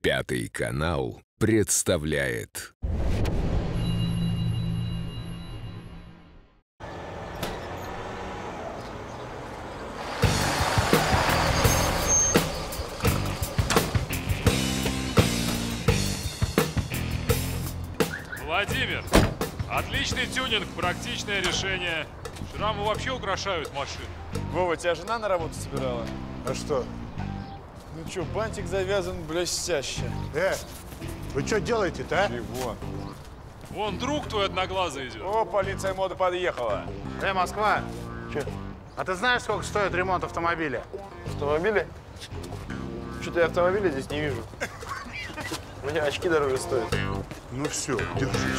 Пятый канал представляет. Владимир, отличный тюнинг, практичное решение. Шрамы вообще украшают машину. Вова, тебя жена на работу собирала? А что? Ну что, бантик завязан блестяще. Вы что делаете-то, а? Чего? Вон друг твой одноглазый идет. О, полиция моды подъехала. Москва, Че? а ты знаешь, сколько стоит ремонт автомобиля? Автомобили? Что-то я автомобиля здесь не вижу. У меня очки дороже стоят. Ну все, держись.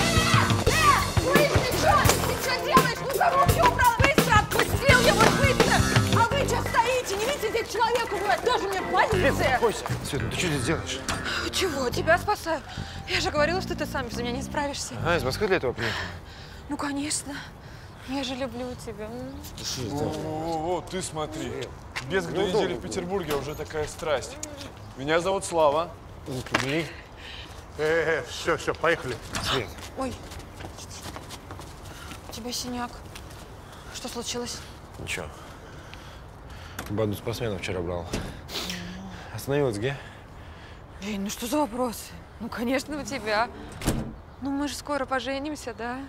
Ты что делаешь? Ну-ка, руки убрал! Быстро отпустил его, быстро! А вы что стоите? Не видите, здесь человек убивает? Тоже мне полиция! Бойся. Света, ты что здесь делаешь? Чего? Тебя спасаю. Я же говорила, что ты сам без меня не справишься. А, из Москвы для этого приехал? Ну, конечно. Я же люблю тебя. О, ты смотри. Без 2 недели в Петербурге уже такая страсть. Меня зовут Слава. Все, поехали. Свет. Ой. У тебя синяк. Что случилось? Ничего. Банду спортсменов вчера брал. Остановилась где? Эй, ну что за вопросы? Ну, конечно, у тебя. Ну, мы же скоро поженимся, да?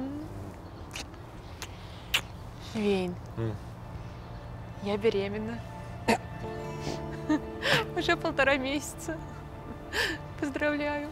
Вейн, я беременна. Уже 1,5 месяца. Поздравляю.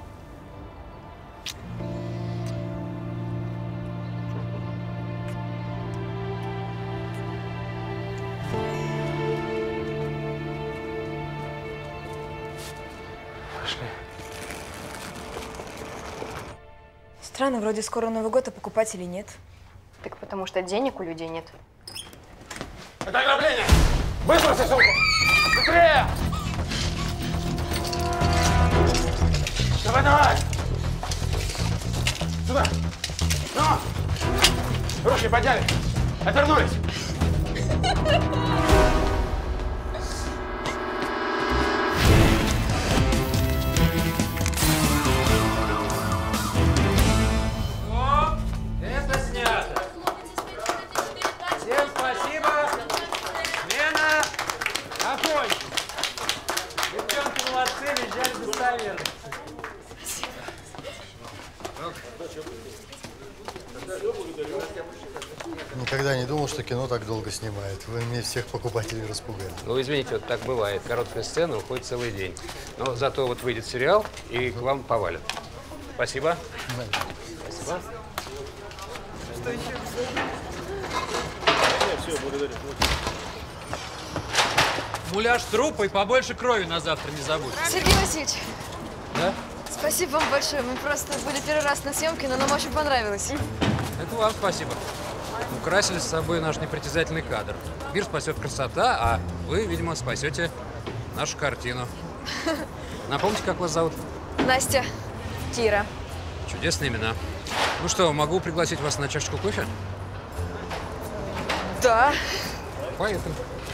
Странно, вроде скоро Новый год, а покупателей нет. Так потому что денег у людей нет. Это ограбление! Выброси сумку! Быстрее! Давай! Сюда! Ну! Руки подняли! Отвернулись! Это снято. Всем спасибо. Смена. Огонь. Девчонки молодцы, визжали достоверно. Никогда не думал, что кино так долго снимает. Вы мне всех покупателей распугали. Ну, извините, вот так бывает. Короткая сцена уходит целый день. Но зато вот выйдет сериал, и к вам повалят. Спасибо. Спасибо. Что еще? Все, благодарю. Муляж трупа и побольше крови на завтра не забудь. Сергей Васильевич, Да? спасибо вам большое. Мы просто были первый раз на съемке, но нам очень понравилось. Это вам спасибо. Украсили с собой наш непритязательный кадр. Мир спасет красота, а вы, видимо, спасете нашу картину. Напомните, как вас зовут? Настя, Кира. Чудесные имена. Ну что, могу пригласить вас на чашечку кофе? Да. Поехали.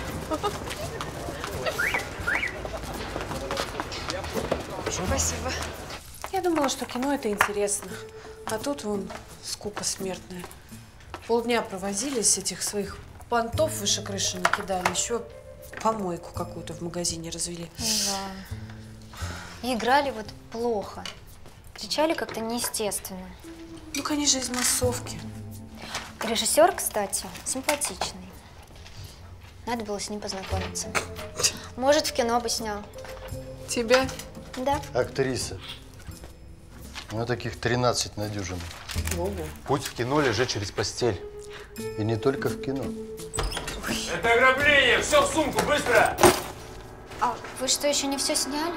Спасибо. Я думала, что кино это интересно. А тут вон скука смертная. Полдня провозились, этих своих понтов выше крыши накидали. Еще помойку какую-то в магазине развели. Да. И играли вот плохо. Кричали как-то неестественно. Ну, конечно, из массовки. Режиссер, кстати, симпатичный. Надо было с ним познакомиться. Может, в кино бы снял. Тебя? Да. Актриса. У меня таких 13 на дюжину. Ого. Путь в кино лежит через постель. И не только в кино. Это ограбление! Все в сумку, быстро! А вы что, еще не все сняли?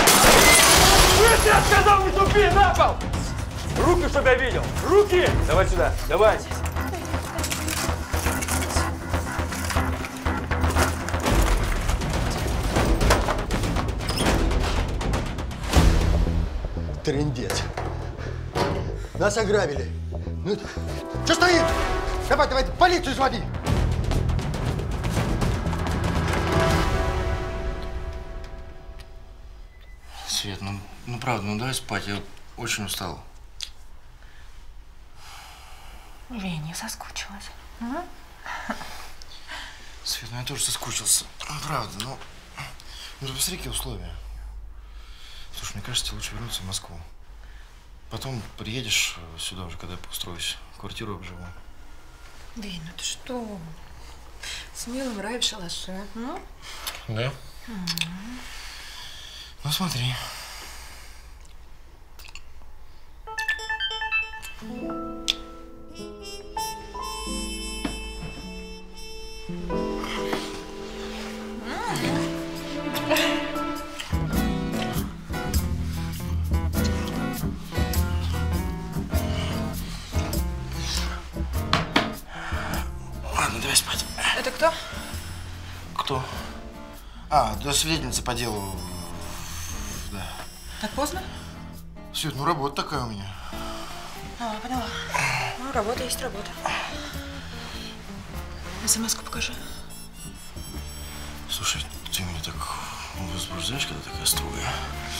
Я тебе сказал, не тупи, на пол! Руки, чтоб я видел! Руки! Давай сюда, давай! Трындец. Нас ограбили. Ну, что стоит? Давай, полицию звони. Свет, ну правда, ну давай спать, я очень устал. Жень, я соскучилась. Свет, ну я тоже соскучился. Ну правда, ну ты посмотри, какие условия. Слушай, мне кажется, тебе лучше вернуться в Москву. Потом приедешь сюда уже, когда я поустроюсь. Квартиру обживу. Вень, ну ты что? С милым рай в шалаше. Да? Ну смотри. Ладно, давай спать. Это кто? Кто? А, да, свидетельница по делу. Да. Так поздно? Свет, ну работа такая у меня. А, поняла. Ну, работа есть работа. СМС-ку покажи. Слушай, ты меня так возбуждаешь, когда такая строгая.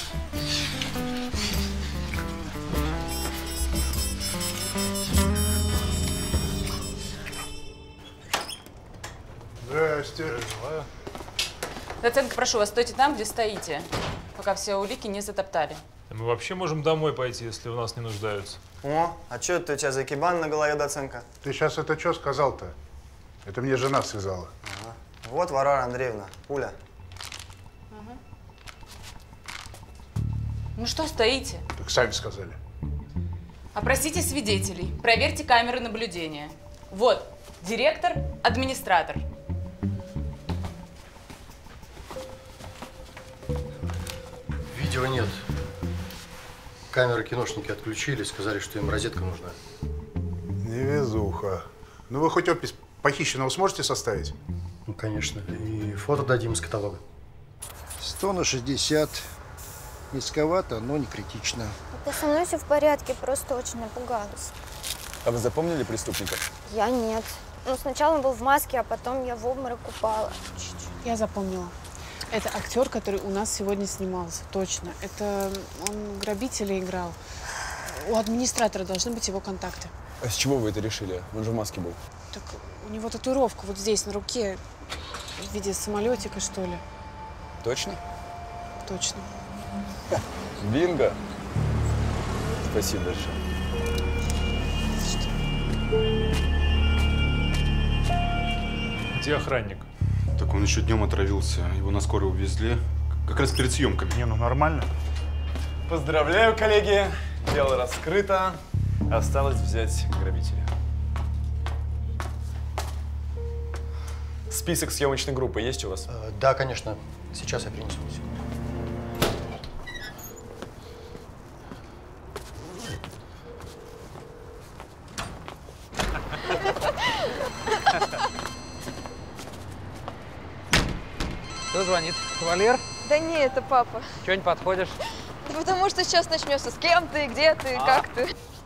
Здрасте. Доценка, прошу вас, стойте там, где стоите, пока все улики не затоптали. Мы вообще можем домой пойти, если в нас не нуждаются. О, а что это у тебя за кибан на голове, доценка? Ты сейчас это что сказал-то? Это мне жена связала. Ага. Вот, Варвара Андреевна, пуля. Ну что стоите? Так сами сказали. Опросите свидетелей, проверьте камеры наблюдения. Вот, директор, администратор. Видео нет. Камеры киношники отключили, сказали, что им розетка нужна. Невезуха. Ну вы хоть опись похищенного сможете составить? Ну, конечно. И фото дадим из каталога. 100 на 60. Низковато, но не критично. Да со мной все в порядке, просто очень напугалась. А вы запомнили преступника? Я нет. Ну, сначала он был в маске, а потом я в обморок упала. Я запомнила. Это актер, который у нас сегодня снимался. Точно. Это он грабителя играл. У администратора должны быть его контакты. А с чего вы это решили? Он же в маске был. Так у него татуировка вот здесь, на руке, в виде самолетика, что ли. Точно? Точно. Бинго! Спасибо большое. Где охранник? Так он еще днем отравился. Его на скорой увезли. Как раз перед съемками. Не, ну нормально. Поздравляю, коллеги. Дело раскрыто. Осталось взять грабителя. Список съемочной группы есть у вас? Да, конечно. Сейчас я принесу. Кто звонит? Кавалер? Да не, это папа. Чего не подходишь? Да потому что сейчас начнется. С кем ты, где ты, как ты.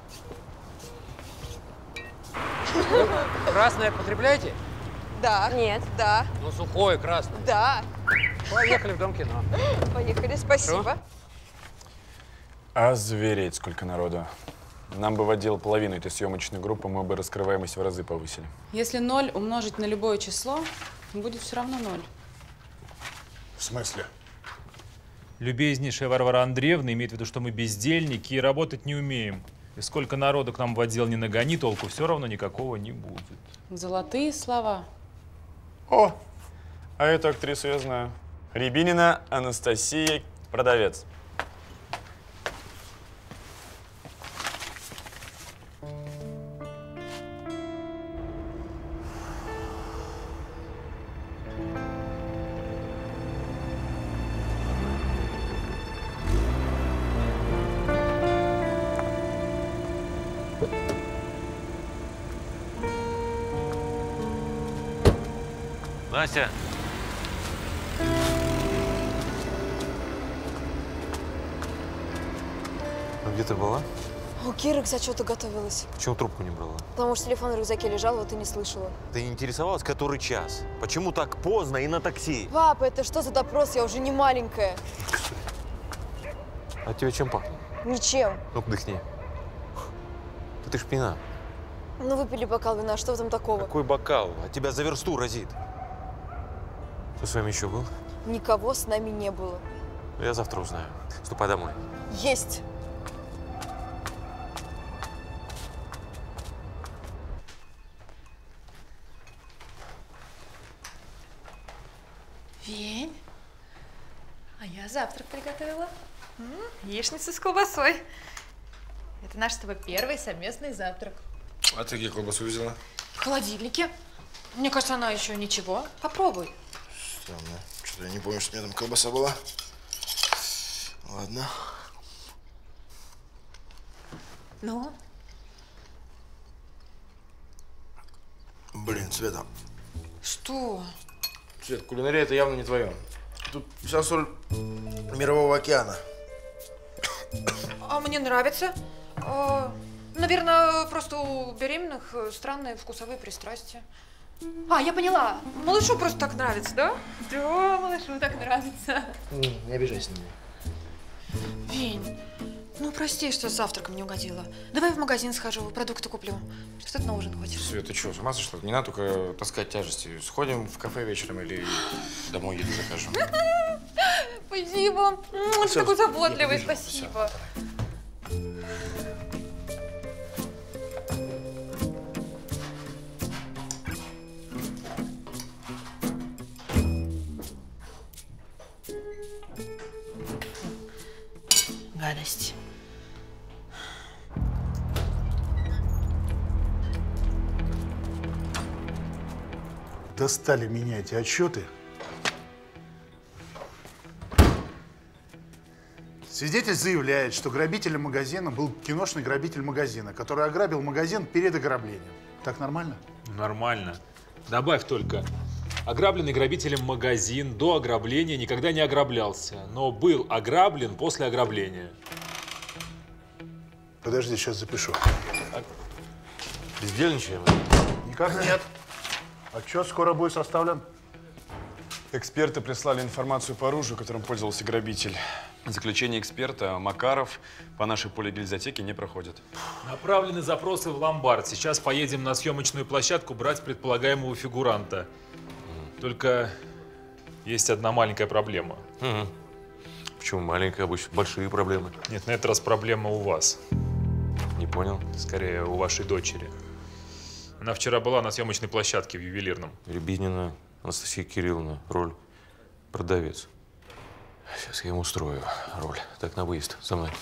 Красное потребляете? Да. Нет. Да. Ну, сухое, красное. Да. Поехали в Дом кино. Поехали, спасибо. Озвереть, сколько народу. Нам бы в отдел половину этой съемочной группы, мы бы раскрываемость в разы повысили. Если 0 умножить на любое число, будет все равно 0. В смысле? Любезнейшая Варвара Андреевна имеет в виду, что мы бездельники и работать не умеем. И сколько народу к нам в отдел не нагони, толку все равно никакого не будет. Золотые слова. О, а эту актрису я знаю. Рябинина Анастасия, продавец. Настя. А где ты была? У Киры к зачету готовилась. Почему трубку не брала? Потому что телефон в рюкзаке лежал, вот и не слышала. Ты не интересовалась, который час? Почему так поздно и на такси? Папа, это что за допрос? Я уже не маленькая. От тебя чем пахнет? Ничем. Ну-ка, дыхни. Да ты ж пьяна. Ну, выпили бокал вина, что в этом такого? Какой бокал? От тебя за версту разит. Кто с вами еще был? Никого с нами не было. Я завтра узнаю. Ступай домой. Есть. Вень, а я завтрак приготовила. Яичницу с колбасой. Это наш с тобой первый совместный завтрак. А ты где колбасу взяла? В холодильнике. Мне кажется, она еще ничего. Попробуй. Странно. Что-то я не помню, что у меня там колбаса была. Ладно. Ну? Блин, Света. Что? Свет, кулинария это явно не твое. Тут вся соль Мирового океана. А мне нравится. Наверное, просто у беременных странные вкусовые пристрастия. А, я поняла. Малышу просто так нравится, да? Да, малышу так нравится. Не обижайся на меня. Вень, ну прости, что с завтраком не угодила. Давай в магазин схожу, продукты куплю. Что ты на ужин хочешь? Свет, ты что, с ума сошла? Не надо только таскать тяжести. Сходим в кафе вечером или домой еду закажем. Спасибо. Ты такой заботливый, спасибо. Гадость. Достали меня эти отчеты. Свидетель заявляет, что грабителем магазина был киношный грабитель магазина, который ограбил магазин перед ограблением. Так нормально? Нормально. Добавь только. Ограбленный грабителем магазин до ограбления никогда не ограблялся, но был ограблен после ограбления. Подожди, сейчас запишу. Бездельничаем? Никак нет. Отчет скоро будет составлен. Эксперты прислали информацию по оружию, которым пользовался грабитель. Заключение эксперта Макаров по нашей полигильзотеке не проходит. Направлены запросы в ломбард. Сейчас поедем на съемочную площадку брать предполагаемого фигуранта. Только есть одна маленькая проблема. Угу. Почему маленькая? Обычно большие проблемы. Нет, на этот раз проблема у вас. Не понял. Скорее, у вашей дочери. Она вчера была на съемочной площадке в ювелирном. Рябинина Анастасия Кирилловна, роль продавец. Сейчас я ему устрою роль. Так, на выезд, со мной.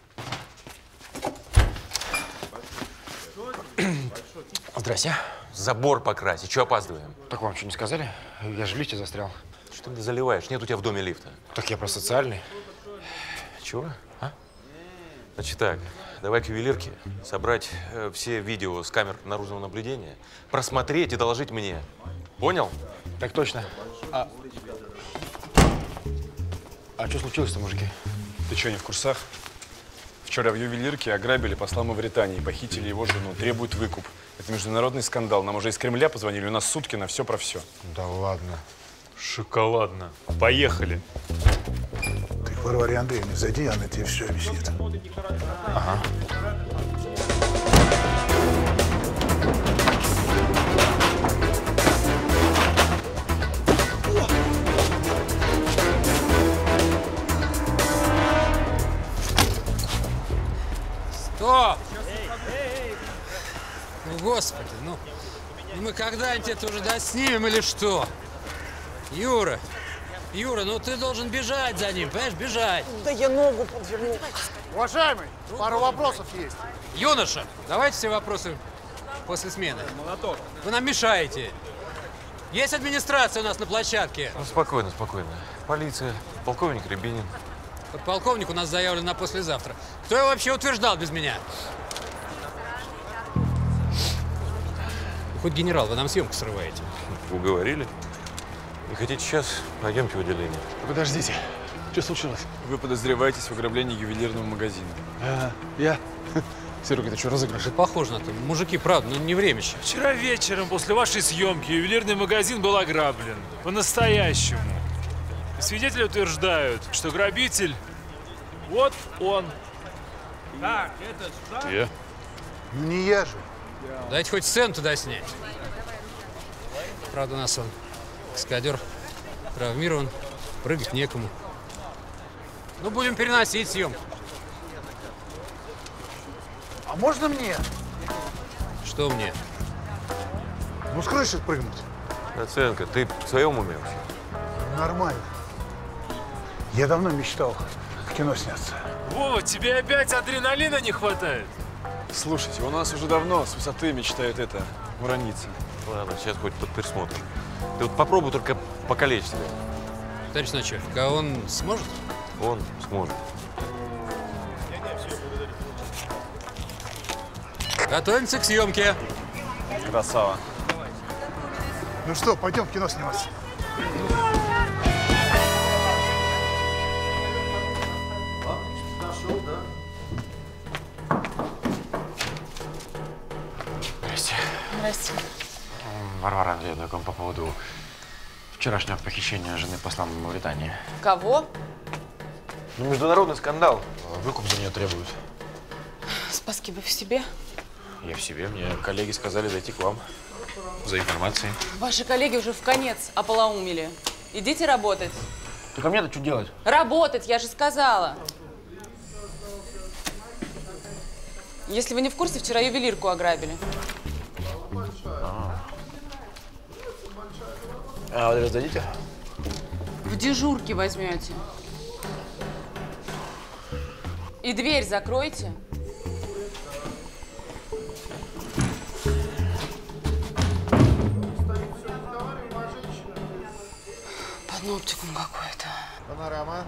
Здрасте. Забор покрасить. Чего опаздываем? Так вам что, не сказали? Я же в лифте застрял. Что ты заливаешь? Нет у тебя в доме лифта. Так я просто социальный. Чего? А? Значит так, давай к ювелирке собрать все видео с камер наружного наблюдения, просмотреть и доложить мне. Понял? Так точно. А что случилось-то, мужики? Ты что, не в курсах? Вчера в ювелирке ограбили посла Мавритании, похитили его жену, требуют выкуп. Это международный скандал. Нам уже из Кремля позвонили, у нас сутки на все про все. Да ладно. Шоколадно. Поехали. Ты к Варваре Андреевне зайди, она тебе все объяснит. Ага. Стоп! Ну, господи, ну мы когда-нибудь это уже доснимем или что? Юра, ну ты должен бежать за ним, понимаешь, бежать. Да я ногу подвернул. Уважаемый, пару вопросов есть. Юноша, давайте все вопросы после смены. Вы нам мешаете. Есть администрация у нас на площадке. Ну, спокойно, спокойно. Полиция, полковник Рябинин. Подполковник у нас заявлен на послезавтра. Кто его вообще утверждал без меня? Хоть генерал, вы нам съемку срываете. Уговорили? Не хотите сейчас? Пойдемте в отделение. Подождите. Что случилось? Вы подозреваетесь в ограблении ювелирного магазина. Я? Серега, ты что, разыгрыш? Похоже на то. Мужики, правда, ну не время еще. Вчера вечером после вашей съемки ювелирный магазин был ограблен. По-настоящему. И свидетели утверждают, что грабитель Вот он. Так, это что? Я? Ну не я же. Дайте хоть сцену туда снять. Правда, у нас он каскадер травмирован, прыгать некому. Ну, будем переносить съемку. А можно мне? Что мне? Ну, с крыши спрыгнуть. Доценка, ты в своем уме вообще? Нормально. Я давно мечтал в кино сняться. Вова, тебе опять адреналина не хватает? Слушайте, у нас уже давно с высоты мечтают это урониться. Ладно, сейчас хоть под присмотром. Ты вот попробуй только покалечь себя. Товарищ начальник, а он сможет? Он сможет. Готовимся к съемке. Красава. Ну что, пойдем в кино сниматься. Здрасте. Здрасте. Варвара Андреевна, по поводу вчерашнего похищения жены посла Мавритании. Кого? Ну, международный скандал. Выкуп за нее требуют. Спаски, вы в себе? Я в себе. Мне коллеги сказали зайти к вам за информацией. Ваши коллеги уже в конец ополоумели. Идите работать. Так а мне-то что делать? Работать, я же сказала. Если вы не в курсе, вчера ювелирку ограбили. А адрес дадите? В дежурке возьмете. И дверь закройте. Паноптикум какой-то. Панорама.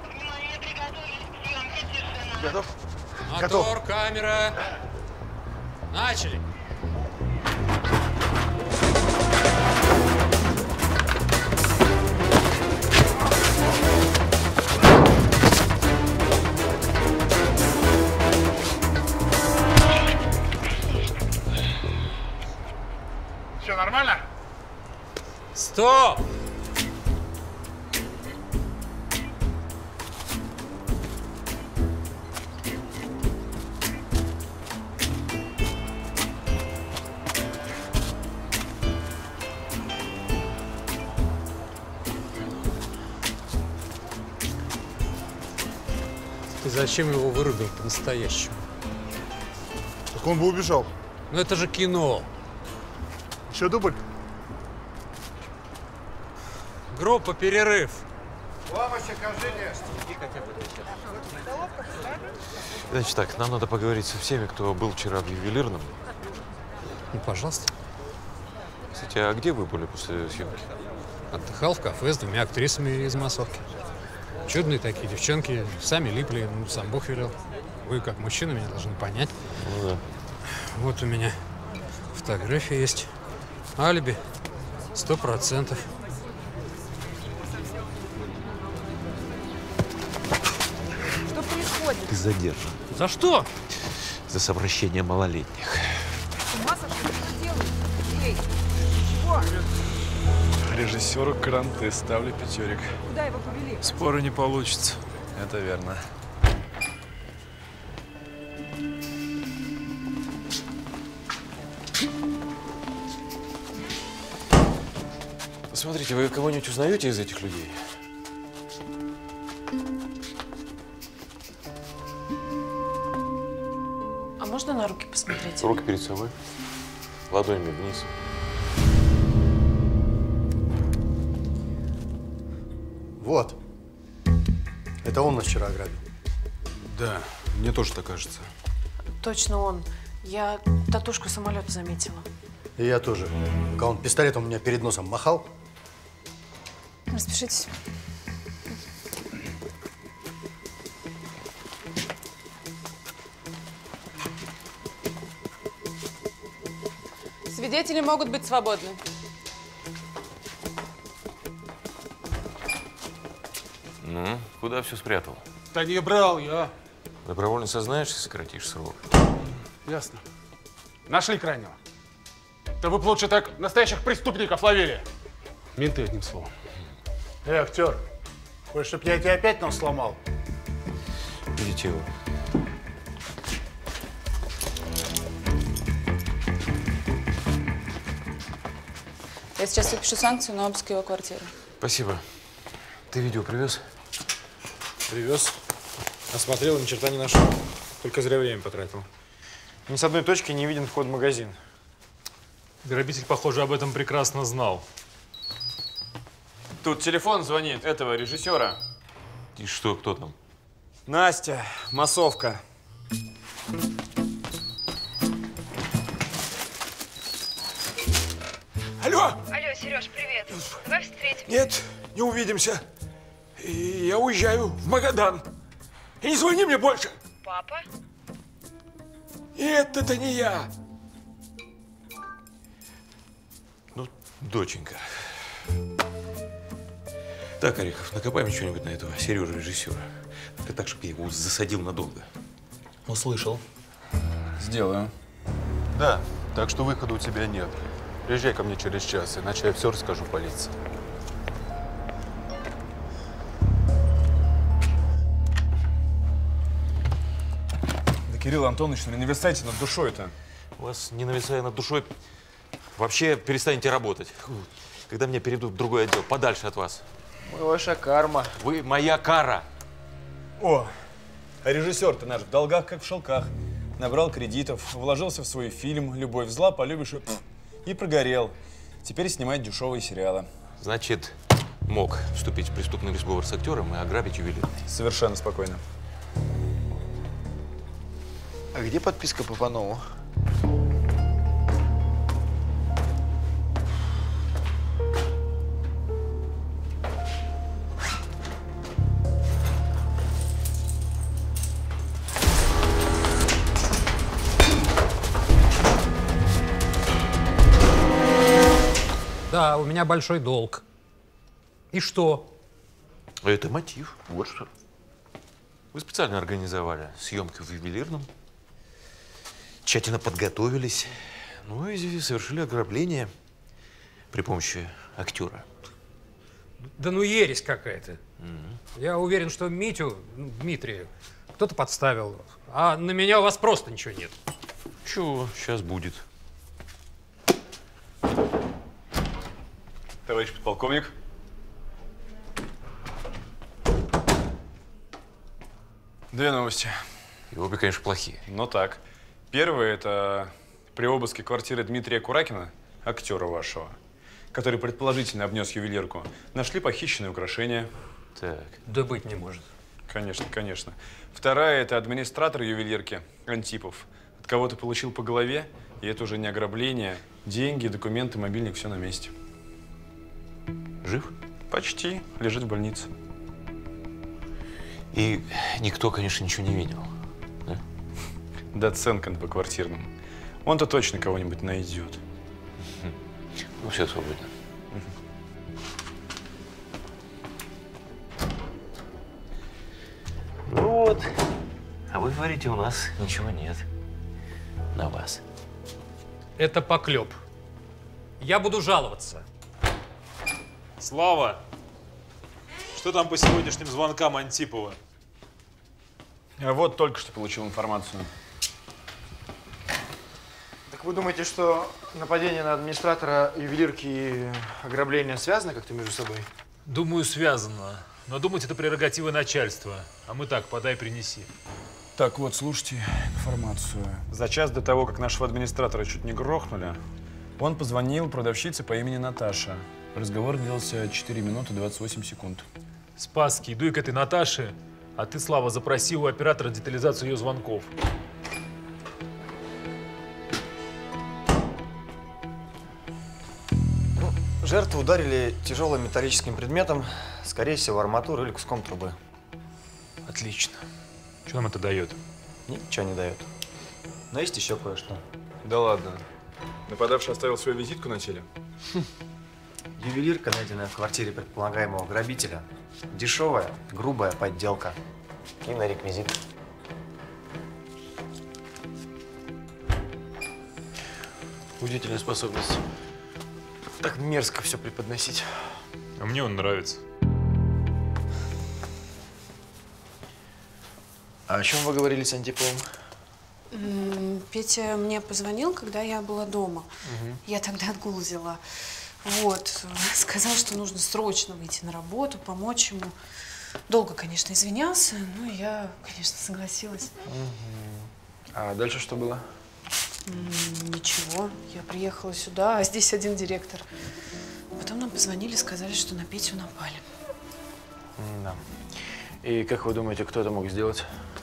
Готов? Мотор, камера. Начали. Все нормально? Стоп! Ты зачем его вырубил по-настоящему? Так он бы убежал. Ну это же кино. Еще дубль? Группа, перерыв. Помощь, окажите. Значит так, нам надо поговорить со всеми, кто был вчера в ювелирном. Ну, пожалуйста. Кстати, а где вы были после съемки? Отдыхал в кафе с двумя актрисами из массовки. Чудные такие девчонки, сами липли, ну, сам Бог велел. Вы, как мужчина, меня должны понять. Ну да. Вот у меня фотография есть. Алиби 100%. Что происходит? Ты задержан. За что? За совращение малолетних. С ума сошли, что делаете? Эй, чего? Режиссеру кранты, ставлю пятерик. Куда его повели? Споры не получится. Это верно. Смотрите, вы кого-нибудь узнаете из этих людей? А можно на руки посмотреть? Руки перед собой, ладонями вниз. Вот. Это он нас вчера ограбил. Да, мне тоже так кажется. Точно он. Я татушку самолета заметила. И я тоже. Пока он пистолетом у меня перед носом махал. Распишитесь. Свидетели могут быть свободны. Ну, куда все спрятал? Да не брал я. Добровольно сознаешься, сократишь срок. Ясно. Нашли крайнего. Да вы б лучше так настоящих преступников ловили. Менты, одним словом. Актер, хочешь, чтоб я тебе опять нос сломал? Видите его? Я сейчас выпишу санкцию на обыск его квартиры. Спасибо. Ты видео привез? Привез. Осмотрел, ни черта не нашел. Только зря время потратил. Ни с одной точки не виден вход в магазин. Грабитель, похоже, об этом прекрасно знал. Тут телефон звонит этого режиссера. И что, кто там? Настя, массовка. Алло! Алло, Сереж, привет. Давай встретимся. Нет, не увидимся. И я уезжаю в Магадан. И не звони мне больше. Папа? Нет, это не я. Ну, доченька. Так, Орехов, накопаем что-нибудь на этого Сережу режиссера. Только так, чтобы я его засадил надолго. Услышал. Сделаю. Да, так что выхода у тебя нет. Приезжай ко мне через час, иначе я все расскажу полиции. Да, Кирилл Антонович, ну не нависайте над душой-то. У вас, не нависая над душой, вообще перестанете работать. Когда меня перейдут в другой отдел, подальше от вас. Мы ваша карма. Вы моя кара. О, а режиссер-то наш в долгах, как в шелках. Набрал кредитов, вложился в свой фильм «Любовь зла, полюбишь» и прогорел. Теперь снимает дешевые сериалы. Значит, мог вступить в преступный сговор с актером и ограбить ювелир. Совершенно спокойно. А где подписка по Панову? Да, у меня большой долг. И что? Это мотив. Вот что. Вы специально организовали съемки в ювелирном, тщательно подготовились, ну и совершили ограбление при помощи актера. Да ну ересь какая-то. Я уверен, что Митю, Дмитрия, кто-то подставил. А на меня у вас просто ничего нет. Чего? Сейчас будет. Товарищ подполковник. Две новости. И обе, конечно, плохие. Но так. Первое – это при обыске квартиры Дмитрия Куракина, актера вашего, который предположительно обнес ювелирку, нашли похищенные украшения. Так. Да быть не может. Конечно, конечно. Вторая – это администратор ювелирки Антипов. От кого-то получил по голове, и это уже не ограбление. Деньги, документы, мобильник – все на месте. Жив? Почти. Лежит в больнице. И никто, конечно, ничего не видел. Да? Доценко по квартирному. Он-то точно кого-нибудь найдет. Ну, все свободно. Ну вот. А вы говорите, у нас ничего нет. На вас. Это поклеп. Я буду жаловаться. Слава, что там по сегодняшним звонкам Антипова? А вот только что получил информацию. Так вы думаете, что нападение на администратора ювелирки и ограбление связаны как-то между собой? Думаю, связано. Но думать это прерогатива начальства. А мы так, подай, принеси. Так вот, слушайте информацию. За час до того, как нашего администратора чуть не грохнули, он позвонил продавщице по имени Наташа. Разговор длился 4 минуты 28 секунд. Спасский, иду к этой Наташе, а ты, Слава, запроси у оператора детализацию ее звонков. Жертву ударили тяжелым металлическим предметом, скорее всего, арматурой или куском трубы. Отлично. Что нам это дает? Ничего не дает. Но есть еще кое-что. Да ладно. Нападавший оставил свою визитку на теле? Ювелирка, найденная в квартире предполагаемого грабителя, дешевая, грубая подделка. И на реквизит. Удивительная способность. Так мерзко все преподносить. А мне он нравится. А о чем вы говорили с Антиповым? Петя мне позвонил, когда я была дома. Я тогда отгул взяла. Вот. Сказал, что нужно срочно выйти на работу, помочь ему. Долго, конечно, извинялся, но я, конечно, согласилась. А дальше что было? Ничего. Я приехала сюда, а здесь один директор. Потом нам позвонили, сказали, что на Петю напали. Да. И как вы думаете, кто это мог сделать?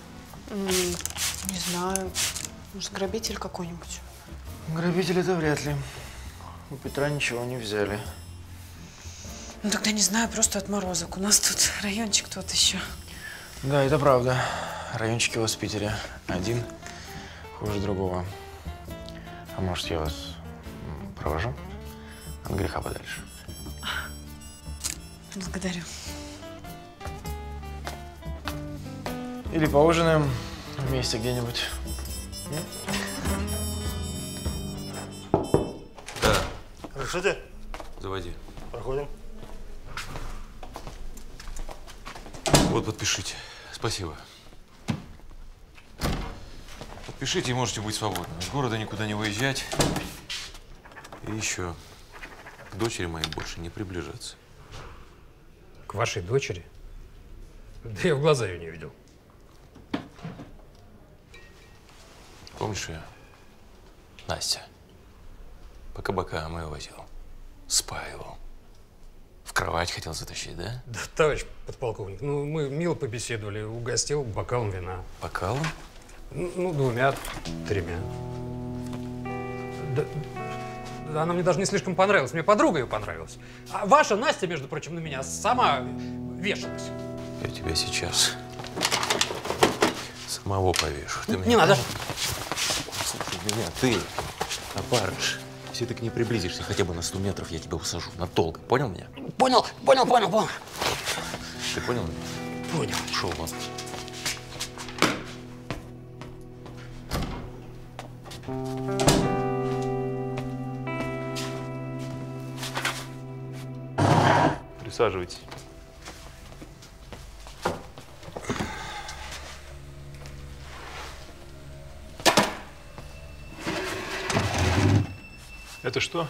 Не знаю. Может, грабитель какой-нибудь? Грабители это вряд ли. У Петра ничего не взяли. Ну тогда не знаю, просто отморозок. У нас тут райончик тот еще. Да, это правда. Райончики у вас в Питере. Один хуже другого. А может, я вас провожу? От греха подальше. Благодарю. Или поужинаем вместе где-нибудь. Да. Разрешите? Заводи. Проходим. Вот, подпишите. Спасибо. Подпишите и можете быть свободны. Из города никуда не выезжать. И еще. К дочери моей больше не приближаться. К вашей дочери? Да я в глаза ее не видел. Помнишь ее? Настя. По кабакам ее возил. Спаивал. В кровать хотел затащить, да? Да, товарищ подполковник, ну мы мило побеседовали, угостил бокалом вина. Бокалом? Ну, 2-3. Да, она мне даже не слишком понравилась. Мне подруга ее понравилась. А ваша Настя, между прочим, на меня сама вешалась. Я тебя сейчас самого повешу. Ты Не надо. Слушай меня, ты, опарыш. Если ты к ней приблизишься хотя бы на 100 метров, я тебя усажу надолго. Понял меня? Понял. Ты понял меня? Понял. Ушел вон. Присаживайтесь. Это что?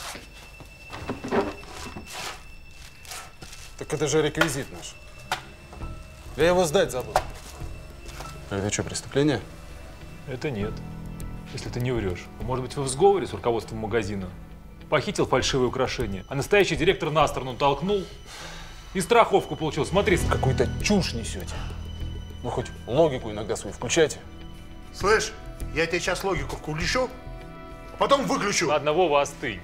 Так это же реквизит наш. Я его сдать забыл. А это что, преступление? Это нет. Если ты не врешь. Может быть, вы в сговоре с руководством магазина? Похитил фальшивые украшения, а настоящий директор на сторону толкнул и страховку получил. Смотри. Какую-то чушь несете. Вы хоть логику иногда свою включайте. Слышь, я тебе сейчас логику включу, потом выключу. Ладно, Вова, остынь.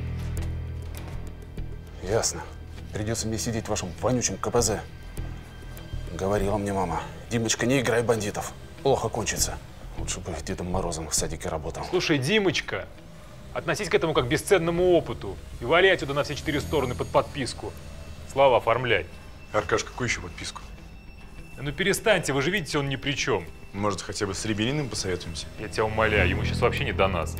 Ясно. Придется мне сидеть в вашем вонючем КПЗ. Говорила мне мама: Димочка, не играй бандитов. Плохо кончится. Лучше бы Дедом Морозом в садике работал. Слушай, Димочка, относись к этому как к бесценному опыту и вали отсюда на все 4 стороны под подписку. Слава, оформляй. Аркаш, какую еще подписку? Ну перестаньте, вы же видите, он ни при чем. Может, хотя бы с Рябининым посоветуемся? Я тебя умоляю, ему сейчас вообще не до нас.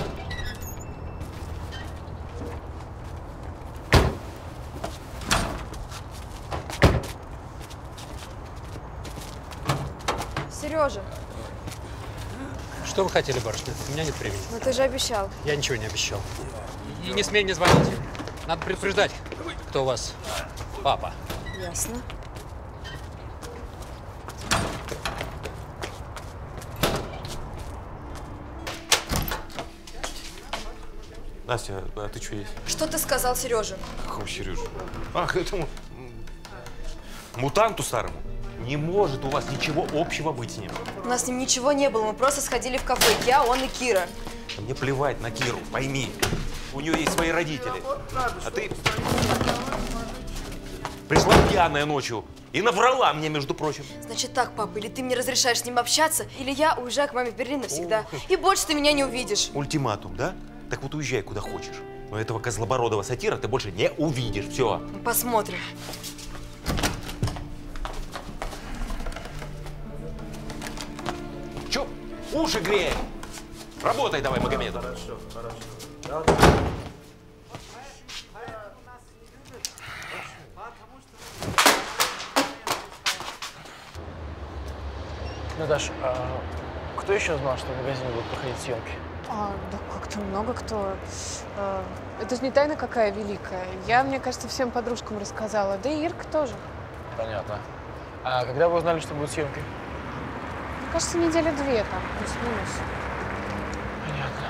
Сережа, Что вы хотели, барышня? У меня нет времени. ну ты же обещал. Я ничего не обещал. И не смей мне звонить. Надо предупреждать, кто у вас папа. Ясно. Настя, а ты что есть? Что ты сказал Сереже? Какого Сережа? Ах, этому мутанту старому. Не может у вас ничего общего быть с ним. У нас с ним ничего не было, мы просто сходили в кафе. Я, он и Кира. Мне плевать на Киру, пойми. У нее есть свои родители. А ты пришла пьяная ночью и наврала мне, между прочим. Значит так, папа, или ты мне разрешаешь с ним общаться, или я уезжаю к маме в Берлин навсегда. И больше ты меня не увидишь. Ультиматум, да? Так вот уезжай куда хочешь. Но этого козлобородого сатира ты больше не увидишь. Все. Посмотрим. Че? Уши греем. Работай давай, Магомед. Хорошо. Наташ, а кто еще знал, что в магазине будут проходить съемки? Да как-то много кто. Это же не тайна какая великая. Я, мне кажется, всем подружкам рассказала. Да и Ирка тоже. Понятно. А когда вы узнали, что будут съемки? Мне кажется, недели 2 там, плюс-минус. Понятно.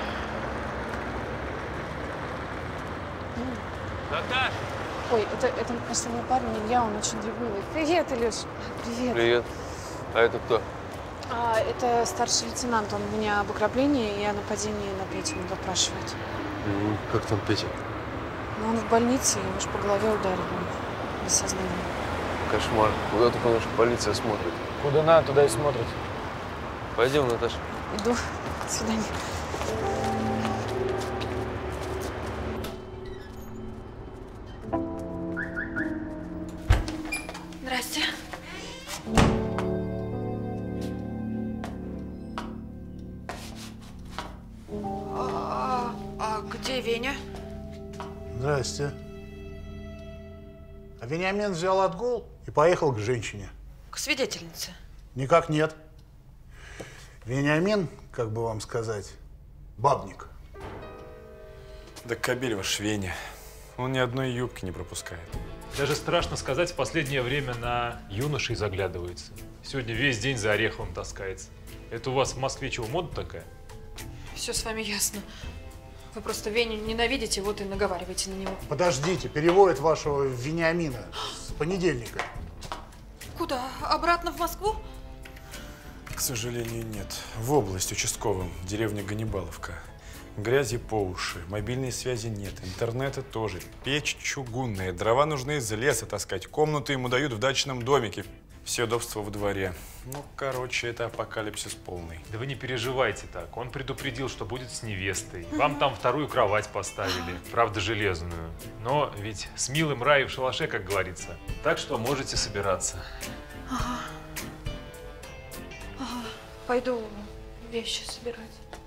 Наташ! Ой, это кажется, мой парень Илья, он очень ревнивый. Привет, Илюш. Привет. Привет. А это кто? Это старший лейтенант. Он меня об ограблении и о нападении на Петю допрашивает. Как там Петя? Но он в больнице, его ж по голове ударили. Без сознания. Кошмар. Куда только наша полиция смотрит? Куда надо, туда и смотрит. Пойдем, Наташа. Иду. До свидания. Здрасте. Где Веня? Здрасте. А Вениамин взял отгул и поехал к женщине. К свидетельнице. Никак нет. Вениамин, как бы вам сказать, бабник. Да кобель ваш Веня. Он ни одной юбки не пропускает. Даже страшно сказать, в последнее время на юношей заглядывается. Сегодня весь день за орехом таскается. Это у вас в Москве чего, мода такая? Все с вами ясно. Вы просто Веню ненавидите, вот и наговариваете на него. Подождите, переводят вашего Вениамина с понедельника. Куда? Обратно в Москву? К сожалению, нет. В область участковым, деревня Ганнибаловка. Грязи по уши, мобильной связи нет, интернета тоже. Печь чугунная, дрова нужны из леса таскать, комнаты ему дают в дачном домике. Все удобства в дворе. Ну, короче, это апокалипсис полный. Да вы не переживайте так. Он предупредил, что будет с невестой. Вам там вторую кровать поставили, правда железную. Но ведь с милым рай в шалаше, как говорится. Так что можете собираться. Ага. Пойду вещи собирать.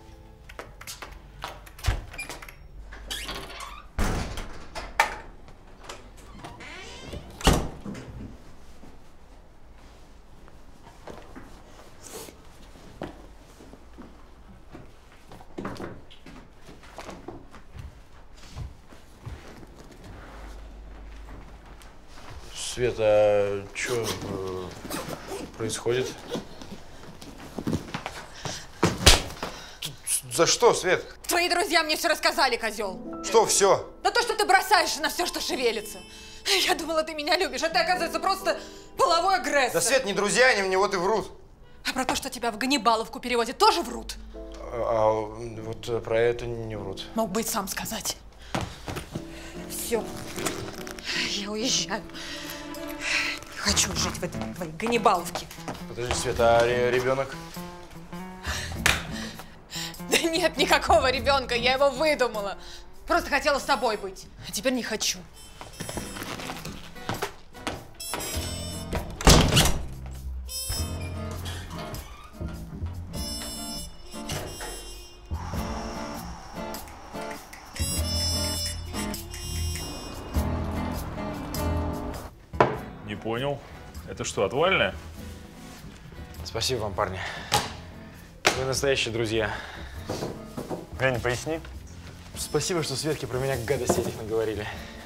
Света, а что происходит? За что, Свет? Твои друзья мне все рассказали, козел. Что все? Да то, что ты бросаешься на все, что шевелится. Я думала, ты меня любишь, а ты, оказывается, просто половой агрессор. Да, Свет, не друзья, они мне вот и врут. А про то, что тебя в Ганнибаловку переводят, тоже врут? А вот про это не врут. Мог бы и сам сказать. Все. Я уезжаю. Не хочу жить в этой твоей Ганнибаловке. Подожди, Света, а ребенок? Да нет никакого ребенка, я его выдумала. Просто хотела с тобой быть, а теперь не хочу. Не понял. Это что, отвальная? Спасибо вам, парни. Вы настоящие друзья. Веня, поясни. Спасибо, что Светке про меня гадости этих наговорили.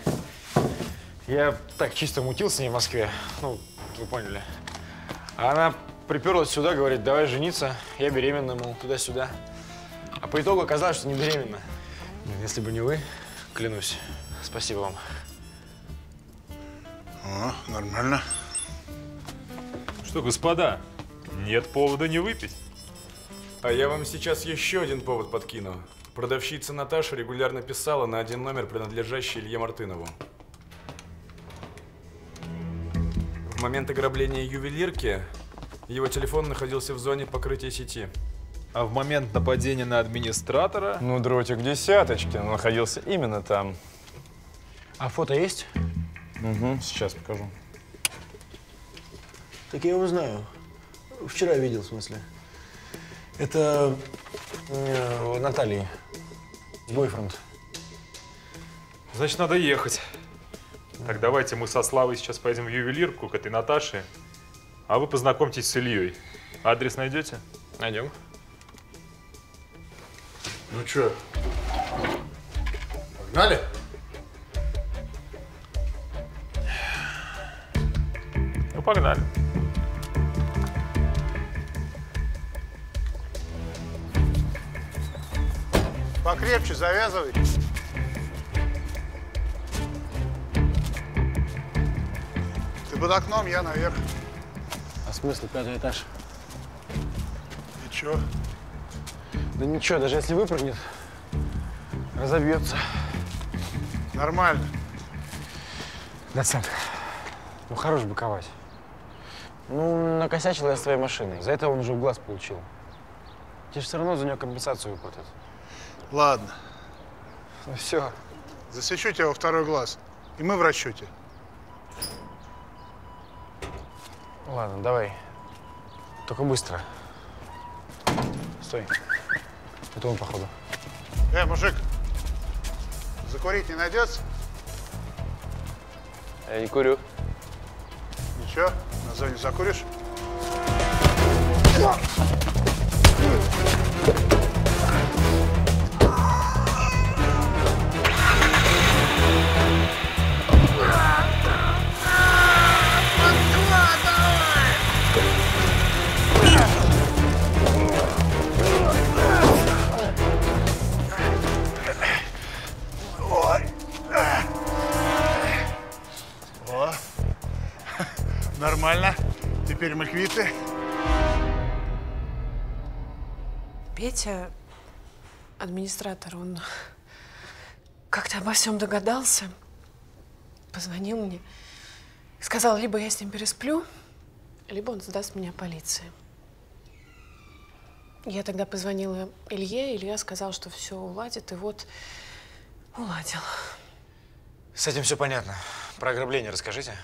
Я так чисто мутил с ней в Москве. Ну, вы поняли. А она приперлась сюда, говорит, давай жениться. Я беременна, мол, туда-сюда. А по итогу оказалось, что не беременна. Если бы не вы, клянусь. Спасибо вам. О, нормально. Что, господа, нет повода не выпить. А я вам сейчас еще один повод подкину. Продавщица Наташа регулярно писала на один номер, принадлежащий Илье Мартынову. В момент ограбления ювелирки его телефон находился в зоне покрытия сети. А в момент нападения на администратора… Ну, дротик в десяточке, он находился именно там. А фото есть? Угу, сейчас покажу. Так я его знаю. Вчера видел, в смысле. Это Наталья. Бойфренд. Значит, надо ехать. Так, давайте мы со Славой сейчас поедем в ювелирку к этой Наташе, а вы познакомьтесь с Ильей. Адрес найдете? Найдем. Ну что, погнали? Ну, погнали. Покрепче завязывай. Ты под окном, я наверх. А смысл 5-й этаж? И чё? Да ничего, даже если выпрыгнет, разобьется. Нормально. Доцент, ну хорош быковать. Ну, накосячил я с твоей машиной. За это он уже в глаз получил. Тебе же все равно за нее компенсацию выплатят. Ладно. Ну все. Засечу тебя во второй глаз. И мы в расчете. Ладно, давай. Только быстро. Стой. Это он, походу. Мужик, закурить не найдется? Я не курю. Ничего, на зоне закуришь? Нормально. Теперь мы квиты. Петя, администратор, он как-то обо всем догадался, позвонил мне, сказал, либо я с ним пересплю, либо он сдаст меня полиции. Я тогда позвонила Илье, Илья сказал, что все уладит, и вот уладил. С этим все понятно. Про ограбление расскажите.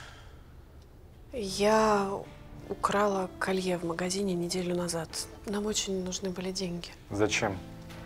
Я украла колье в магазине неделю назад. Нам очень нужны были деньги. Зачем?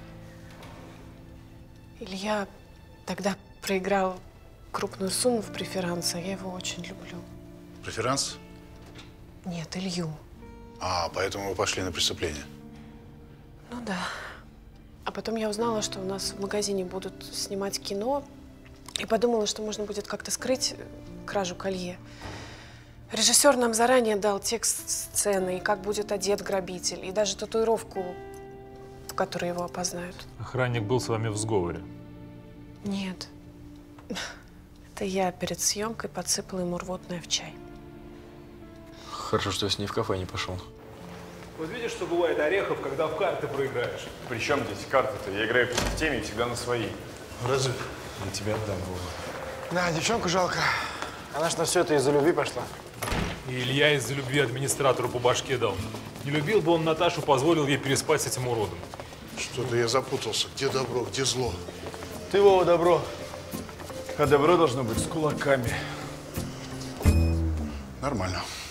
Илья тогда проиграл крупную сумму в преферанс, а я его очень люблю. Преферанс? Нет, Илью. А, поэтому вы пошли на преступление? Ну да. А потом я узнала, что у нас в магазине будут снимать кино, и подумала, что можно будет как-то скрыть кражу колье. Режиссер нам заранее дал текст сцены, и как будет одет грабитель, и даже татуировку, в которой его опознают. Охранник был с вами в сговоре? Нет. Это я перед съемкой подсыпала ему рвотное в чай. Хорошо, что я с ней в кафе не пошел. Вот видишь, что бывает орехов, когда в карты проиграешь? При чем здесь карты-то? Я играю по системе и всегда на свои. Разве? Я тебя отдам, Вова. Да, девчонку жалко. Она ж на все это из-за любви пошла. И Илья из-за любви администратору по башке дал. Не любил бы он Наташу, позволил ей переспать с этим уродом. Что-то я запутался. Где добро, где зло? Ты, Вова, добро. А добро должно быть с кулаками. Нормально.